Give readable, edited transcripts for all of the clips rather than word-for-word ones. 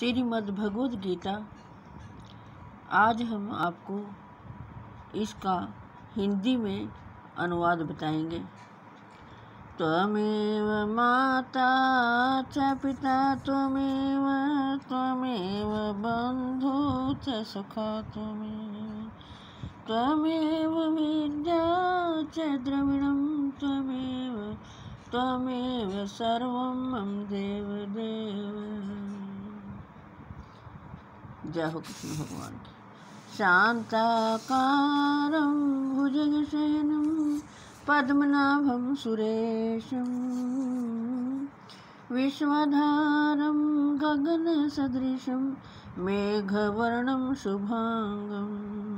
श्रीमद् भगवद गीता। आज हम आपको इसका हिंदी में अनुवाद बताएंगे। त्वमेव माता च पिता त्वमेव बंधु च सखा त्वमेव विद्या च द्रविणं त्वमेव सर्वं मम देवदेव। जय हो कृष्ण भगवान की। शांताकारं भुजगशयनं पद्मनाभं सुरेशं विश्वधारं गगनसदृशं मेघवर्णं शुभांगं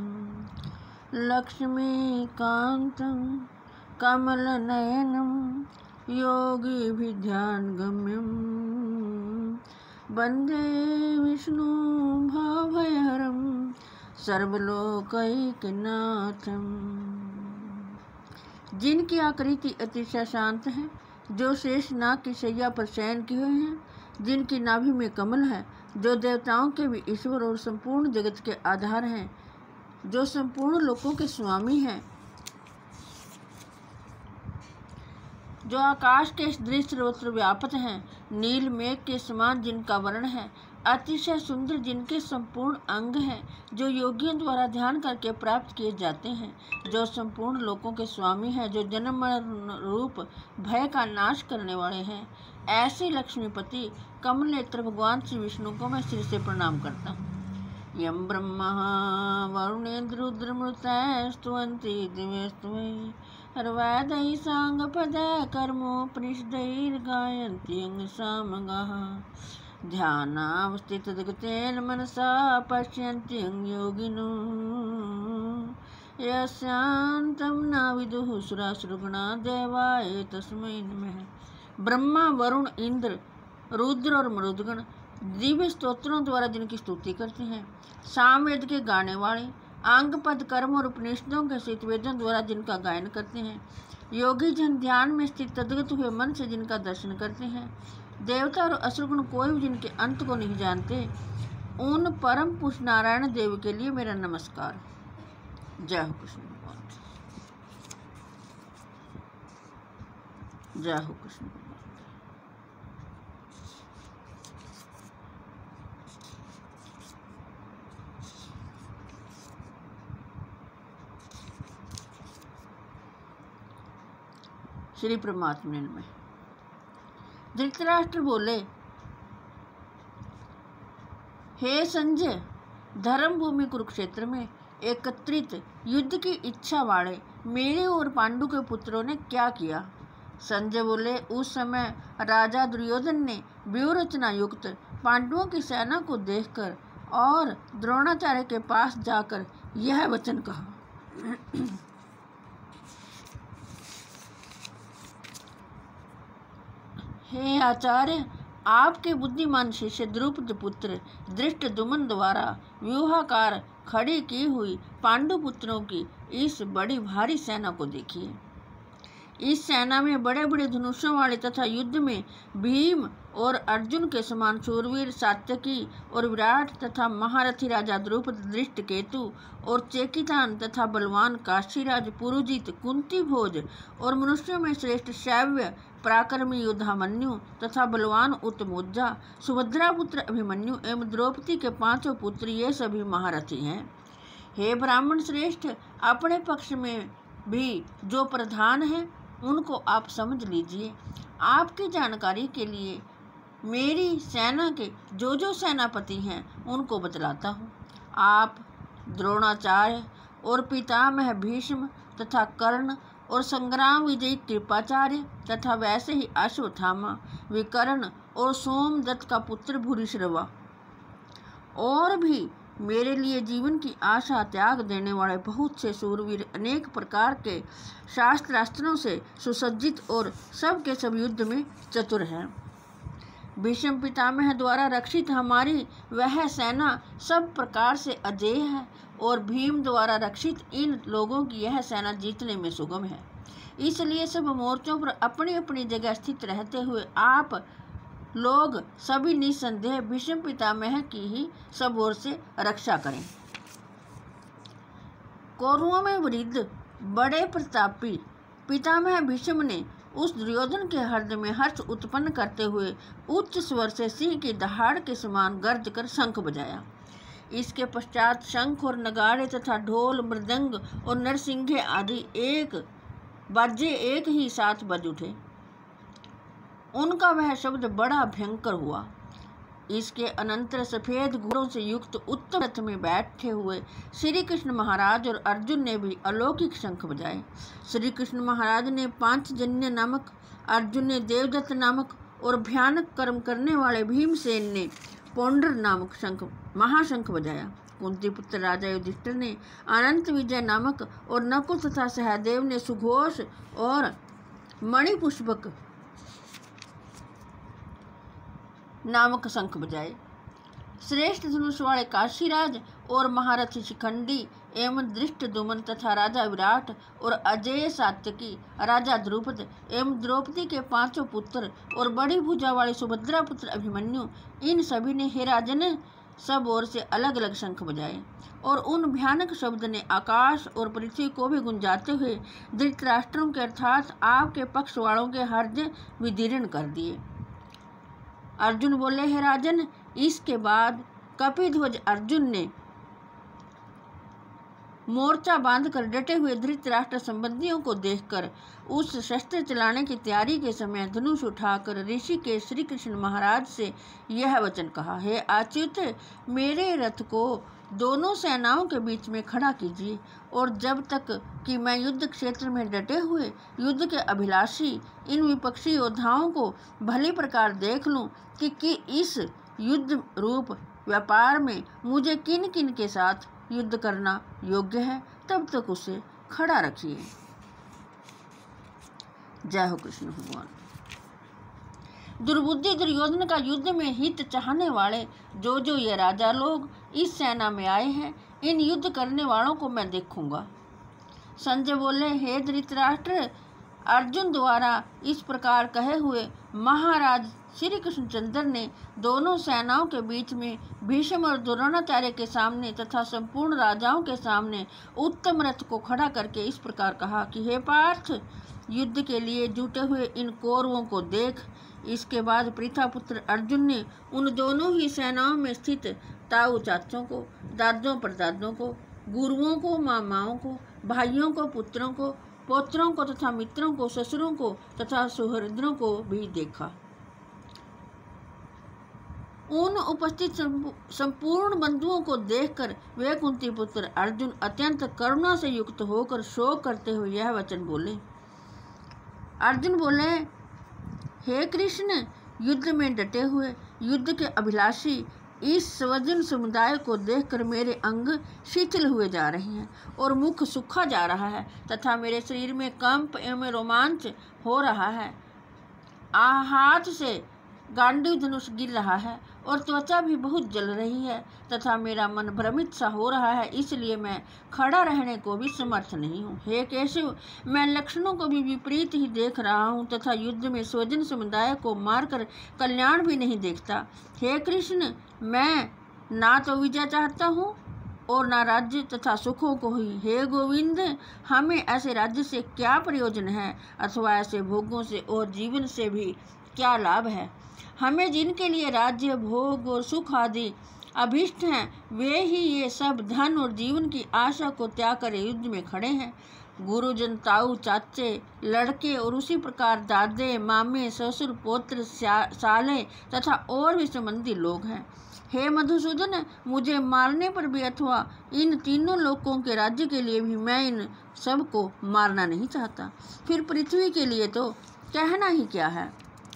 लक्ष्मीकान्तं कमलनयनं योगिभिध्यानगम्यं वन्दे विष्णु भवभयहरं सर्वलोकैकनाथं। जिनकी आकृति अतिशय शांत है, जो शेष नाग की शैया पर शयन किए हुए हैं, जिनकी नाभि में कमल है, जो देवताओं के भी ईश्वर और संपूर्ण जगत के आधार हैं, जो संपूर्ण लोकों के स्वामी हैं, जो आकाश के दृश्य सर्वत्र व्याप्त हैं, नील मेघ के समान जिनका वर्ण है, अतिशय सुंदर जिनके संपूर्ण अंग हैं, जो योगियों द्वारा ध्यान करके प्राप्त किए जाते हैं, जो संपूर्ण लोकों के स्वामी हैं, जो जन्म मरण रूप भय का नाश करने वाले हैं, ऐसे लक्ष्मीपति कमलनेत्र भगवान श्री विष्णु को मैं सिर से प्रणाम करता हूँ। यम ब्रह्मा वरुणेन्द्र रुद्रमृतय स्तुवन्ति दिव्यस्तुवैः अर्वैदैः साङ्गपदैः कर्मोपनिषदैर्गायन्ति अंगसामगाः ध्यानावस्थितगतेन मनसा पश्यन्ति योगिनो यस्यान्तं न विदुः सुरासुरगणा देवाय तस्मै नमः। ब्रह्मा, वरुण, इंद्र, रुद्र और मरुदगण दिव्य स्तोत्रों द्वारा जिनकी स्तुति करते हैं, सामवेद के गाने वाले, अंग पद कर्म और उपनिषदों के शीत वेदों द्वारा जिनका गायन करते हैं, योगी जन ध्यान में स्थित तद्गत हुए मन से जिनका दर्शन करते हैं, देवता और असुरगण कोई भी जिनके अंत को नहीं जानते, उन परम पुरुष नारायण देव के लिए मेरा नमस्कार। जय हो कृष्ण भगवान। जय हो कृष्ण भगवान। श्री परमात्मा में धृतराष्ट्र बोले, हे संजय, धर्म भूमि कुरुक्षेत्र में एकत्रित युद्ध की इच्छा वाले मेरे और पांडु के पुत्रों ने क्या किया? संजय बोले, उस समय राजा दुर्योधन ने व्यूह रचना युक्त पांडवों की सेना को देखकर और द्रोणाचार्य के पास जाकर यह वचन कहा। हे आचार्य, आपके बुद्धिमान शिष्य द्रुपद पुत्र धृष्टद्युम्न द्वारा व्यूहाकार खड़ी की हुई पांडु पुत्रों की इस बड़ी भारी सेना को देखिए। इस सेना में बड़े बड़े धनुषों वाले तथा युद्ध में भीम और अर्जुन के समान शूरवीर सात्यकी और विराट तथा महारथी राजा द्रुपद, दृष्टकेतु और चेकितान तथा बलवान काशीराज पुरुजित, कुंती भोज और मनुष्यों में श्रेष्ठ शैव्य पराक्रमी योद्धामन्यु तथा बलवान उत्तमोज्जा, सुभद्रा पुत्र अभिमन्यु एवं द्रौपदी के 5 पुत्र, ये सभी महारथी हैं। हे ब्राह्मण श्रेष्ठ, अपने पक्ष में भी जो प्रधान है उनको आप समझ लीजिए। आपकी जानकारी के लिए मेरी सेना के जो सेनापति हैं उनको बतलाता हूँ। आप द्रोणाचार्य और पितामह भीष्म तथा कर्ण और संग्राम विजयी कृपाचार्य तथा वैसे ही अश्वत्थामा, विकर्ण और सोमदत्त का पुत्र भूरिश्रवा और भी मेरे लिए जीवन की आशा त्याग देने वाले बहुत से शूरवीर अनेक प्रकार के शास्त्रास्त्रों से सुसज्जित और सब के सब युद्ध में चतुर हैं। भीष्म पितामह द्वारा रक्षित हमारी वह सेना सब प्रकार से अजेय है और भीम द्वारा रक्षित इन लोगों की यह सेना जीतने में सुगम है। इसलिए सब मोर्चों पर अपनी अपनी जगह स्थित रहते हुए आप लोग सभी निसंदेह भीष्म पितामह की ही सब ओर से रक्षा करें। कौरवों में वृद्ध बड़े प्रतापी पितामह भीष्म ने उस दुर्योधन के हृदय में हर्ष उत्पन्न करते हुए उच्च स्वर से सिंह की दहाड़ के समान गर्ज कर शंख बजाया। इसके पश्चात शंख और नगाड़े तथा ढोल, मृदंग और नरसिंघे आदि बाजे एक ही साथ बज उठे। उनका वह शब्द बड़ा भयंकर हुआ। इसके अनंतर सफेद घोड़ों से युक्त उत्तम रथ में बैठे हुए श्री कृष्ण महाराज और अर्जुन ने भी अलौकिक शंख बजाए। श्री कृष्ण महाराज ने पांचजन्य नामक, अर्जुन ने देवदत्त नामक और भयानक कर्म करने वाले भीमसेन ने पौंड्र नामक महाशंख बजाया। कुंती पुत्र राजा युधिष्ठिर ने अनंत विजय नामक और नकुल तथा सहदेव ने सुघोष और मणिपुष्पक नामक शंख बजाए। श्रेष्ठ धनुष वाले काशीराज और महारथी शिखंडी एवं धृष्टद्युम्न तथा राजा विराट और अजेय सात्यकी, राजा द्रुपद एवं द्रौपदी के पांचों पुत्र और बड़ी भुजा वाले सुभद्रा पुत्र अभिमन्यु, इन सभी ने हे राजन सब ओर से अलग अलग शंख बजाए और उन भयानक शब्द ने आकाश और पृथ्वी को भी गुंजाते हुए धृतराष्ट्रों के अर्थात आपके पक्ष वालों के हृदय विदीर्ण कर दिए। अर्जुन बोले, हे राजन, इसके बाद कपिध्वज अर्जुन ने मोर्चा बांधकर डटे हुए धृतराष्ट्र संबंधियों को देखकर उस शस्त्र चलाने की तैयारी के समय धनुष उठाकर ऋषि के श्री कृष्ण महाराज से यह वचन कहा, हे अच्युत, मेरे रथ को दोनों सेनाओं के बीच में खड़ा कीजिए और जब तक कि मैं युद्ध क्षेत्र में डटे हुए युद्ध के अभिलाषी इन विपक्षी योद्धाओं को भली प्रकार देख लूं कि इस युद्ध रूप व्यापार में मुझे किन किन के साथ युद्ध करना योग्य है, तब तक उसे खड़ा रखिए। जय हो कृष्ण भगवान। दुर्बुद्धि दुर्योधन का युद्ध में हित चाहने वाले जो ये राजा लोग इस सेना में आए हैं, इन युद्ध करने वालों को मैं देखूंगा। संजय बोले, हे धृतराष्ट्र, अर्जुन द्वारा इस प्रकार कहे हुए महाराज श्री कृष्णचंद्र ने दोनों सेनाओं के बीच में भीष्म और द्रोणाचार्य के सामने तथा संपूर्ण राजाओं के सामने उत्तम रथ को खड़ा करके इस प्रकार कहा कि हे पार्थ, युद्ध के लिए जुटे हुए इन कौरवों को देख। इसके बाद पृथापुत्र अर्जुन ने उन दोनों ही सेनाओं में स्थित ताऊ चाचों को, दादों परदादों को, गुरुओं को, मामाओं को, भाइयों को, पुत्रों को, पौत्रों को तथा मित्रों को, ससुरों को तथा सुहृदों को भी देखा। उन उपस्थित संपूर्ण बंधुओं को देखकर वे कुंती पुत्र अर्जुन अत्यंत करुणा से युक्त होकर शोक करते हुए यह वचन बोले। अर्जुन बोले, हे कृष्ण, युद्ध में डटे हुए युद्ध के अभिलाषी इस स्वजन समुदाय को देखकर मेरे अंग शिथिल हुए जा रहे हैं और मुख सूखा जा रहा है तथा मेरे शरीर में कंप एवं रोमांच हो रहा है। हाथ से गांडीव धनुष गिर रहा है और त्वचा भी बहुत जल रही है तथा मेरा मन भ्रमित सा हो रहा है, इसलिए मैं खड़ा रहने को भी समर्थ नहीं हूँ। हे केशव, मैं लक्षणों को भी विपरीत ही देख रहा हूँ तथा युद्ध में स्वजन समुदाय को मारकर कल्याण भी नहीं देखता। हे कृष्ण, मैं ना तो विजय चाहता हूँ और ना राज्य तथा सुखों को ही। हे गोविंद, हमें ऐसे राज्य से क्या प्रयोजन है अथवा ऐसे भोगों से और जीवन से भी क्या लाभ है। हमें जिनके लिए राज्य, भोग और सुख आदि अभिष्ट हैं, वे ही ये सब धन और जीवन की आशा को त्याग कर युद्ध में खड़े हैं। गुरुजन, ताऊ, चाचे, लड़के और उसी प्रकार दादे, मामे, ससुर, पौत्र, साले तथा और भी संबंधी लोग हैं। हे मधुसूदन, मुझे मारने पर भी अथवा इन तीनों लोकों के राज्य के लिए भी मैं इन सब को मारना नहीं चाहता। फिर पृथ्वी के लिए तो कहना ही क्या है।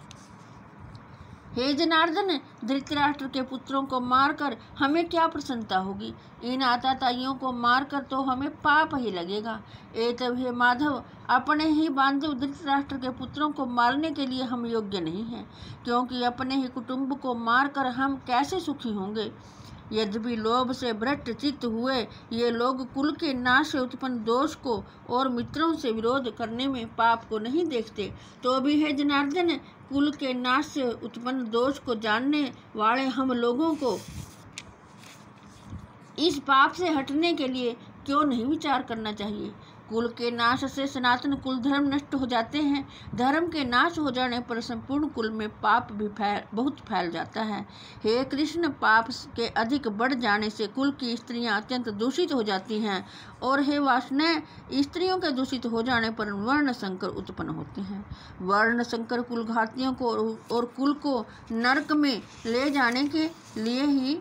हे जनार्दन, धृतराष्ट्र के पुत्रों को मारकर हमें क्या प्रसन्नता होगी। इन आताताइयों को मारकर तो हमें पाप ही लगेगा। तब हे माधव, अपने ही बांधव धृतराष्ट्र के पुत्रों को मारने के लिए हम योग्य नहीं हैं, क्योंकि अपने ही कुटुंब को मारकर हम कैसे सुखी होंगे। यद्यपि लोभ से भ्रष्ट चित्त हुए ये लोग कुल के नाश से उत्पन्न दोष को और मित्रों से विरोध करने में पाप को नहीं देखते, तो भी हे जनार्दन, कुल के नाश से उत्पन्न दोष को जानने वाले हम लोगों को इस पाप से हटने के लिए क्यों नहीं विचार करना चाहिए। कुल के नाश से सनातन कुल धर्म नष्ट हो जाते हैं। धर्म के नाश हो जाने पर संपूर्ण कुल में पाप भी बहुत फैल जाता है। हे कृष्ण, पाप के अधिक बढ़ जाने से कुल की स्त्रियां अत्यंत दूषित हो जाती हैं, और हे वासना, स्त्रियों के दूषित हो जाने पर वर्ण संकर उत्पन्न होते हैं। वर्ण संकर कुल घातियों को और कुल को नरक में ले जाने के लिए ही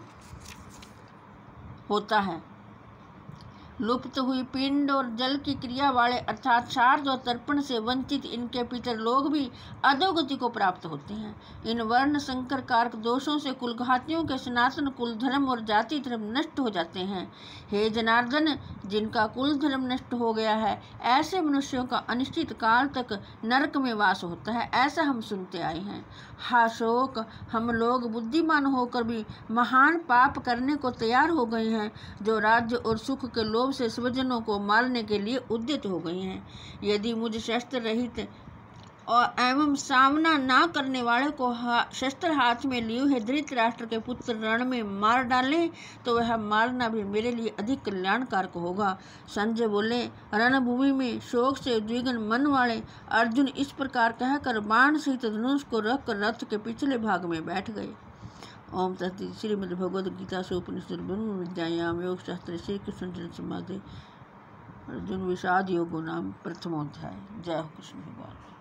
होता है। लुप्त हुई पिंड और जल की क्रिया वाले अर्थात शार्द और तर्पण से वंचित इनके पितर लोग भी अधोगति को प्राप्त होते हैं। इन वर्ण संकर कारक दोषों से कुलघातियों के सनातन कुल धर्म और जाति धर्म नष्ट हो जाते हैं। हे जनार्दन, जिनका कुल धर्म नष्ट हो गया है, ऐसे मनुष्यों का अनिश्चित काल तक नरक में वास होता है, ऐसा हम सुनते आए हैं। हा शोक, हम लोग बुद्धिमान होकर भी महान पाप करने को तैयार हो गए हैं, जो राज्य और सुख के लोभ से स्वजनों को मारने के लिए उद्यत हो गए हैं। यदि मुझ शस्त्र रहित और एवं सामना ना करने वाले को शस्त्र हाथ में लिए हुए धृतराष्ट्र के पुत्र रण में मार डालें, तो वह मारना भी मेरे लिए अधिक कल्याणकारक होगा। संजय बोले, रणभूमि में शोक से उद्विग्न मन वाले अर्जुन इस प्रकार कहकर बाण सहित धनुष को रखकर रथ के पिछले भाग में बैठ गए। ओम तत्सदिति। श्रीमद् भगवद गीता से उपनिषद ब्रह्म विद्यायाम योग शास्त्र श्री कृष्ण समाधि अर्जुन विषाद योगो नाम प्रथमोध्याय। जय हो कृष्ण भगवान।